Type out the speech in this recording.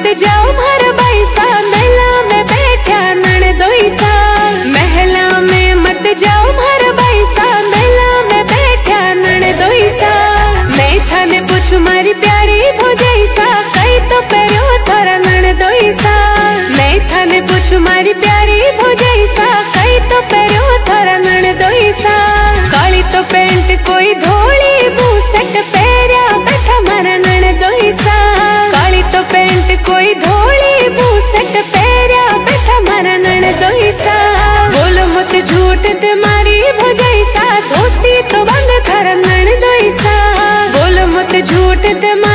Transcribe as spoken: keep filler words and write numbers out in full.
मत जाओ भर बैसा, मेला में बैठा ननदोई सा। महला में मत जाओ भर बैसा, मेला में बैठा ननदोई सा। मैं थाने पूछू मारी प्यारी भौजाई सा, कई तो पैरो थोड़ा ननदोई सा। मैं थाने पूछू मारी प्यारी भौजाई सा, कई तो पैरो थोड़ा ननदोई सा। काली तो पेंट कोई धोली बूसट पैरा बैठा मारा ननदोई सा। काली तो पेंट कोई धोली बूसट पैरा बैठा मारा ननदोई सा। बोलो मत झूठ ते मारी भौजाई सा, धोती तो बंद थारा ननदोई सा। बोलो मत झूठ ते